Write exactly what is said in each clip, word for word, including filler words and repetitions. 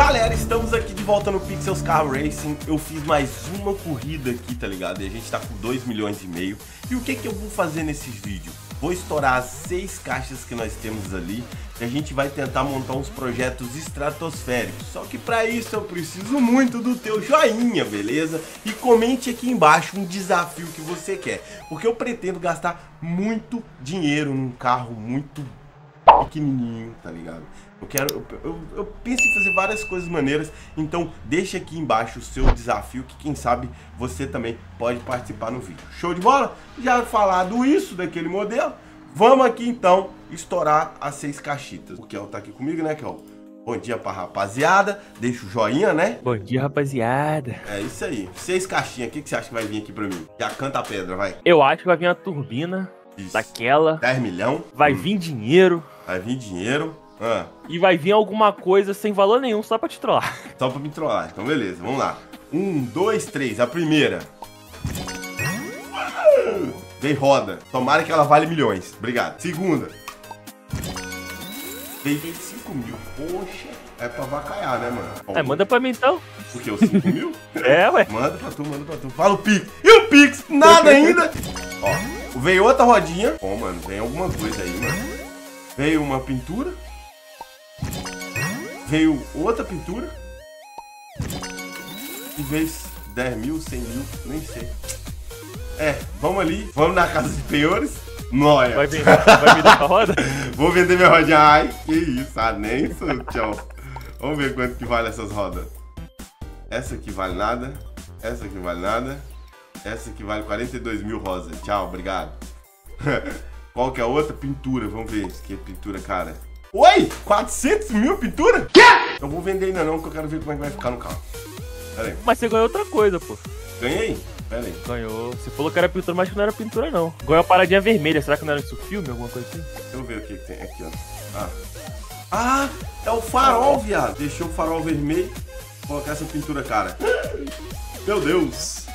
Galera, estamos aqui de volta no Pixels Car Racing. Eu fiz mais uma corrida aqui, tá ligado? E a gente tá com dois milhões e meio. E o que que eu vou fazer nesses vídeos? Vou estourar as seis caixas que nós temos ali e a gente vai tentar montar uns projetos estratosféricos. Só que para isso eu preciso muito do teu joinha, beleza? E comente aqui embaixo um desafio que você quer, porque eu pretendo gastar muito dinheiro num carro muito pequenininho, tá ligado? Eu quero, eu, eu, eu penso em fazer várias coisas maneiras, então deixa aqui embaixo o seu desafio, que quem sabe você também pode participar no vídeo. Show de bola? Já falado isso daquele modelo, vamos aqui então estourar as seis caixitas. O Kel tá aqui comigo, né, Kel? Bom dia pra rapaziada, deixa o joinha, né? Bom dia, rapaziada. É isso aí, seis caixinhas, o que, que você acha que vai vir aqui pra mim? Já canta a pedra, vai. Eu acho que vai vir uma turbina Isso. daquela. dez milhão. Vai hum. vir dinheiro. Vai vir dinheiro. Ah. E vai vir alguma coisa sem valor nenhum, só pra te trollar. Só pra me trollar, então beleza, vamos lá. Um, dois, três, a primeira. Veio roda, tomara que ela vale milhões, obrigado. Segunda. Veio vinte e cinco mil, poxa, é pra vacaiar, né, mano? Bom, É, manda pra mim então. o que, os cinco mil? É, ué. Manda pra tu, manda pra tu. Fala o Pix. E o Pix? Nada ainda. Ó, veio outra rodinha. Ó, mano, vem alguma coisa aí, mano. Veio uma pintura. Veio outra pintura. E veio dez mil, cem mil, nem sei. É, vamos ali, vamos na casa de penhores. Noia. Vai, vender, vai vender pra roda? Vou vender minha rodinha. Ai, que isso, ah, nem isso, tchau. Vamos ver quanto que vale essas rodas. Essa aqui vale nada. Essa aqui vale nada. Essa aqui vale quarenta e dois mil rosa. Tchau, obrigado. Qual que é a outra? Pintura, vamos ver. Isso aqui é pintura, cara. Oi! quatrocentos mil pintura? Quê? Eu vou vender ainda não, porque eu quero ver como é que vai ficar no carro. Pera aí. Mas você ganhou outra coisa, pô. Ganhei? Pera aí. Ganhou. Você falou que era pintura, mas que não era pintura, não. Ganhou uma paradinha vermelha. Será que não era isso filme, alguma coisa assim? Deixa eu ver o que, que tem aqui, ó. Ah. Ah, é o farol, viado. Deixou o farol vermelho. Vou colocar essa pintura, cara. Meu Deus.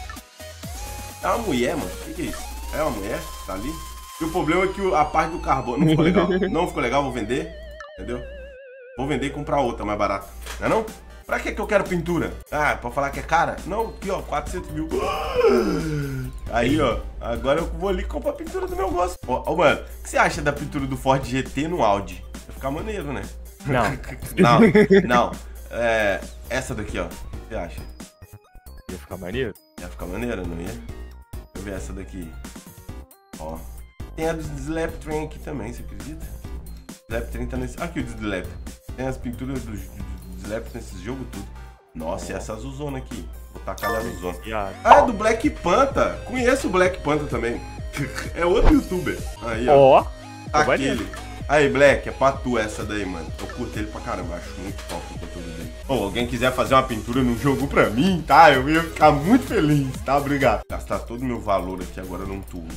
É uma mulher, mano. O que, que é isso? É uma mulher? Tá ali? E o problema é que a parte do carbono não ficou legal. Não ficou legal, vou vender. Entendeu? Vou vender e comprar outra mais barata. Não é não? Pra que que eu quero pintura? Ah, pra falar que é cara? Não, aqui ó, quatrocentos mil. Aí ó, agora eu vou ali comprar a pintura do meu gosto. Ó, ó, mano, o que você acha da pintura do Ford G T no Audi? Vai ficar maneiro, né? Não. Não, não. É, essa daqui ó, o que você acha? Ia ficar maneiro? Ia ficar maneira, não ia? Deixa eu ver essa daqui. Ó. Tem a do Slap Train aqui também, você acredita? Slap Train tá nesse... Aqui o do Slap. Tem as pinturas do, do, do Slap nesse jogo tudo. Nossa, e essa azulzona aqui. Vou tacar na azulzona. Ah, é do Black Panther. Conheço o Black Panther também. É outro youtuber. Aí, ó. Ó. Aquele. Aí, Black, é pra tu essa daí, mano. Eu curto ele pra caramba, acho muito top o conteúdo dele. Ou alguém quiser fazer uma pintura no jogo pra mim, tá? Eu ia ficar muito feliz, tá? Obrigado. Gastar todo o meu valor aqui agora num turbo.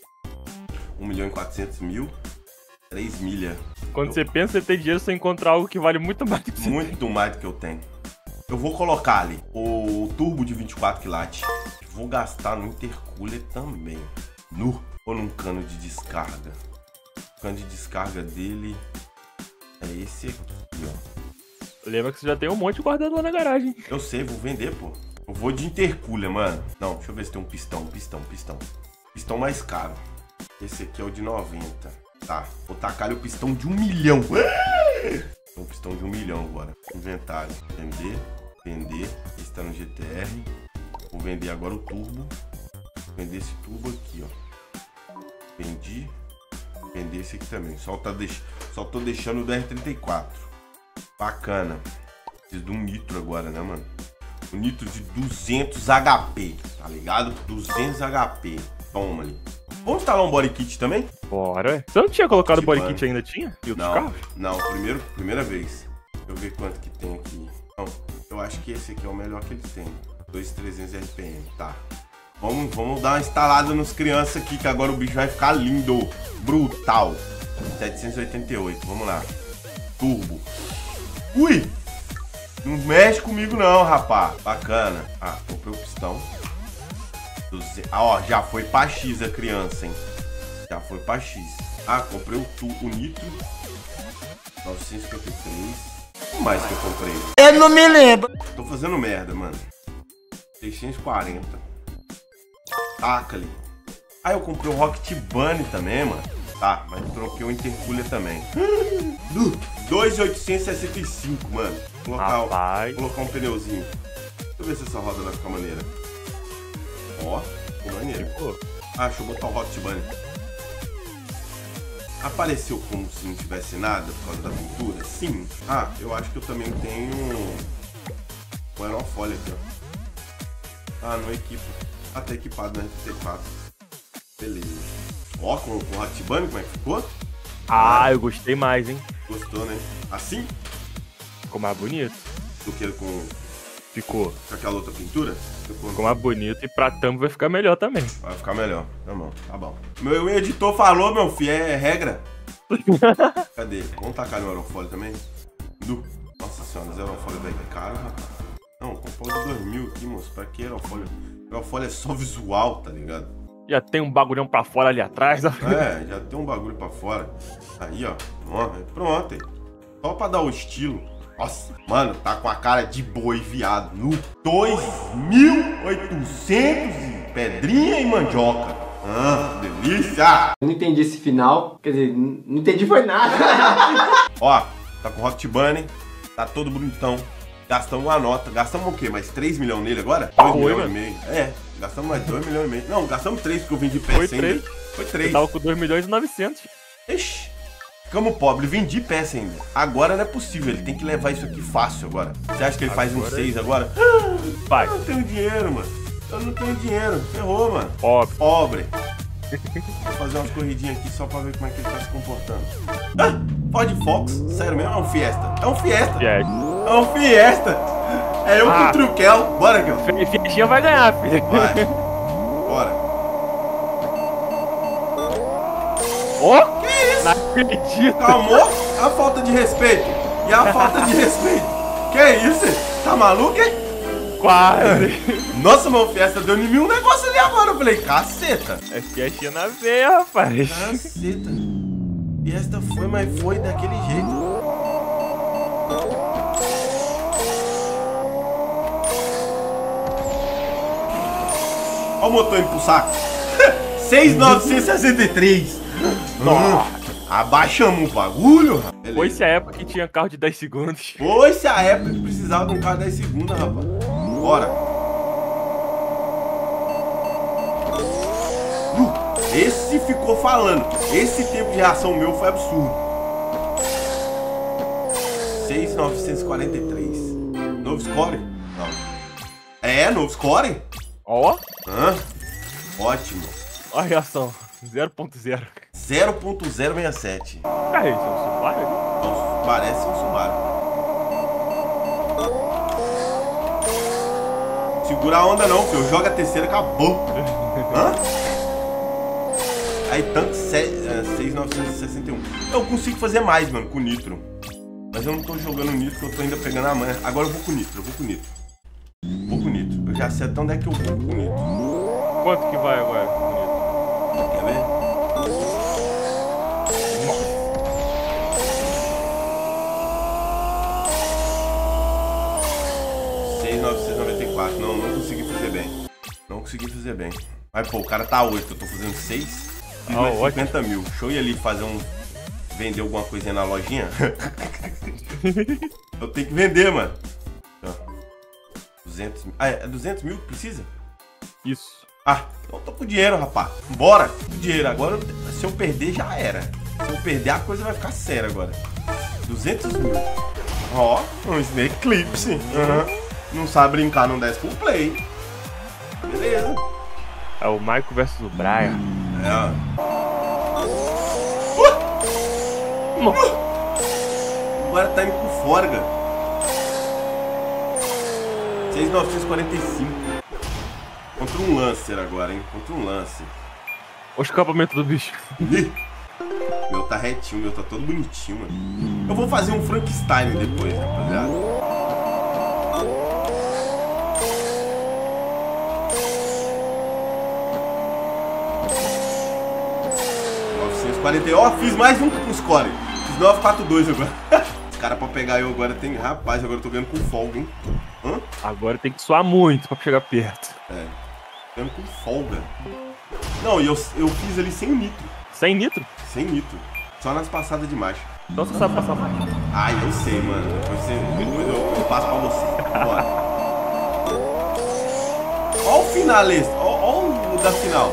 um milhão e quatrocentos mil. três milha. Quando eu... você pensa você ter dinheiro, você encontrar algo que vale muito mais do que você Muito tem. mais do que eu tenho. Eu vou colocar ali o turbo de vinte e quatro quilates. Vou gastar no intercooler também. No ou num cano de descarga. O cano de descarga dele é esse aqui, ó. Lembra que você já tem um monte guardado lá na garagem. Eu sei, vou vender, pô. Eu vou de intercooler, mano. Não, deixa eu ver se tem um pistão, pistão, pistão. Pistão mais caro. Esse aqui é o de noventa. Tá, vou tacar o pistão de um milhão. Um pistão de um milhão agora. Inventário. Vender, vender. Esse tá no G T R. Vou vender agora o turbo. Vender esse turbo aqui, ó. Vendi. Vender esse aqui também. Só, tá deix... Só tô deixando o do R trinta e quatro. Bacana. Preciso de um nitro agora, né, mano? Um nitro de duzentos H P. Tá ligado? duzentos H P. Toma ali. Vamos instalar um body kit também? Bora. Você não tinha colocado o Que body banda. kit ainda? Tinha? E outros Não, carros? não, primeiro, primeira vez. Deixa eu ver quanto que tem aqui. Não, eu acho que esse aqui é o melhor que eles têm. dois mil e trezentos R P M, tá. Vamos, vamos dar uma instalada nos crianças aqui, que agora o bicho vai ficar lindo. Brutal. setecentos e oitenta e oito, vamos lá. Turbo. Ui! Não mexe comigo não, rapá. Bacana. Ah, comprei o pistão. Ah, ó, já foi pra X a criança, hein? Já foi pra X. Ah, comprei o, tu, o nitro. novecentos e cinquenta e três. O mais que eu comprei? Eu não me lembro. Tô fazendo merda, mano. seiscentos e quarenta. Taca ali. Ah, eu comprei o Rocket Bunny também, mano. Tá, mas troquei o Intercooler também. dois mil oitocentos e sessenta e cinco, mano. Vou colocar, colocar um pneuzinho. Deixa eu ver se essa roda vai ficar maneira. Ó, ficou maneiro. Ah, deixa eu botar o Rocket Bunny. Apareceu como se não tivesse nada por causa da pintura? Sim. Ah, eu acho que eu também tenho um aerofólio aqui, ó. Ah, não equipa. Ah, tá equipado, né? T quatro. Beleza. Ó, com o Rocket Bunny, como é que ficou? Ah, ah, eu gostei mais, hein? Gostou, né? Assim? Ficou mais bonito. Do que com... Ficou. Com aquela outra pintura? Ficou, ficou mais bonito e pra thumb vai ficar melhor também. Vai ficar melhor. Tá bom, tá bom. Meu editor falou, meu filho, é regra. Cadê? Vamos tacar no aerofólio também? Do... Nossa senhora, os aerofólios daí é caro, rapaz. Não, comprou de dois mil aqui, moço. Pra que aerofólio? Aerofólio é só visual, tá ligado? Já tem um bagulhão pra fora ali atrás, ó. É, já tem um bagulho pra fora. Aí, ó. Pronto, hein? Só pra dar o estilo. Nossa, mano, tá com a cara de boi, viado. No dois mil e oitocentos e pedrinha e mandioca. Ah, delícia! Eu não entendi esse final. Quer dizer, não entendi foi nada. Ó, tá com o Rocket Bunny. Tá todo bonitão. Gastamos uma nota. Gastamos o quê? Mais três milhões nele agora? dois milhões e meio. É, gastamos mais dois milhões e meio. Não, gastamos três porque eu vim de peça ainda. três. Foi três. Eu tava com dois milhões e novecentos. Ixi. Ficamos pobres, vendi peça ainda. Agora não é possível, ele tem que levar isso aqui fácil agora. Você acha que ele agora faz uns seis agora? Vai. Eu não tenho dinheiro, mano. Eu não tenho dinheiro. Ferrou, mano. Pobre. Pobre. Vou fazer umas corridinhas aqui só pra ver como é que ele tá se comportando. Ah, Ford Fox. Sério mesmo? É um Fiesta. É um Fiesta. Fiesta. É um Fiesta. É eu ah. com o Truquel. Bora, Kel. Fiestinha vai ganhar, filho. Vai. Bora. Ó! Oh? Que isso? Não acredito. Calmou? A falta de respeito. E a falta de respeito. Que isso? Tá maluco, hein? Quase. Nossa, meu Fiesta deu em mim um negócio ali agora. Eu falei, caceta. É Fiestinha na veia, rapaz. Caceta. Fiesta foi, mas foi daquele jeito. Olha o motor indo pro saco. seis mil novecentos e sessenta e três. Nossa. Abaixamos o bagulho, rapaz. Foi-se a época que tinha carro de dez segundos. Foi-se a época que precisava de um carro de dez segundos, rapaz. Bora. Esse ficou falando. Esse tempo de reação meu foi absurdo. seis mil novecentos e quarenta e três. Novo score? Não. É, novo score? Ó. Hã? Ótimo. Olha a reação. zero ponto zero. zero ponto zero sessenta e sete. Cara, isso é um Subaru ali? Não, parece um Subaru. Segura a onda não, filho. Joga a terceira, acabou. Hã? Aí tanto seis mil novecentos e sessenta e um. Eu consigo fazer mais, mano, com nitro. Mas eu não tô jogando nitro, porque eu tô ainda pegando a manha. Agora eu vou com nitro, eu vou com nitro. Vou com nitro. Eu já sei até onde é que eu vou com nitro. Quanto que vai agora com nitro? Quer ver? seis mil novecentos e noventa e quatro. Não, não consegui fazer bem. Não consegui fazer bem. Mas, pô, o cara tá oito. Eu tô fazendo seis. Fiz oh, mais cinquenta mil. Deixa eu ir ali fazer um... Vender alguma coisinha na lojinha. Eu tenho que vender, mano. duzentos mil. Ah, é duzentos mil que precisa? Isso. Ah, então eu tô com dinheiro, rapaz. Bora. Com dinheiro. Agora, se eu perder, já era. Se eu perder, a coisa vai ficar séria agora. duzentos mil. Ó, um Snake Eclipse. Uhum. Não sabe brincar, não desce full play. Beleza. É o Michael versus o Brian. É, ó. Uh! Uh! Agora tá indo com forga. seis mil novecentos e quarenta e cinco. Contra um Lancer agora, hein? Contra um Lancer. O escapamento do bicho. Meu tá retinho, meu tá todo bonitinho, mano. Eu vou fazer um Frankenstein depois, rapaziada. novecentos e quarenta. Ó, fiz mais um com o score. Fiz novecentos e quarenta e dois agora. Os caras pra pegar eu agora tem... Rapaz, agora eu tô ganhando com folga, hein? Hã? Agora tem que suar muito pra chegar perto. É, ganhando com folga. Não, e eu, eu fiz ali sem nitro. Sem nitro? Sem nitro. Só nas passadas de marcha. Então você sabe passar mais. Ah, eu sei, mano. Depois, você, depois eu, eu passo pra você. Bora. Ó o finalista. Ó, ó o da final.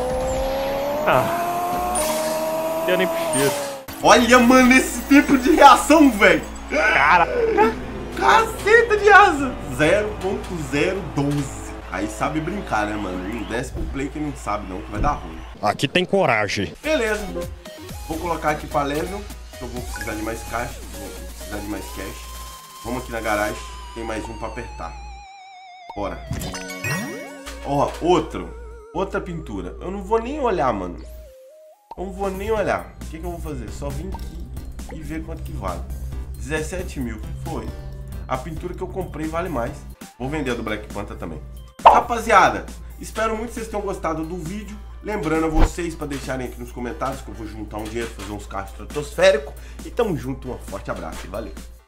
Ah. Deu nem pro cheiro. Olha, mano, esse tempo de reação, velho. Cara. Caceta de asa. zero ponto zero doze. Aí sabe brincar, né, mano? Não desce pro play que não sabe não, que vai dar ruim. Aqui tem coragem. Beleza. Vou colocar aqui pra level. Eu vou precisar de mais caixa. Vou precisar de mais cash. Vamos aqui na garagem. Tem mais um pra apertar. Bora. Ó, outro. Outra pintura. Eu não vou nem olhar, mano. Eu não vou nem olhar. O que, que eu vou fazer? Só vim aqui e ver quanto que vale. dezessete mil. Foi. A pintura que eu comprei vale mais. Vou vender a do Black Panther também. Rapaziada, espero muito que vocês tenham gostado do vídeo. Lembrando a vocês para deixarem aqui nos comentários que eu vou juntar um dinheiro, fazer uns carros estratosféricos. E tamo junto, um forte abraço e valeu.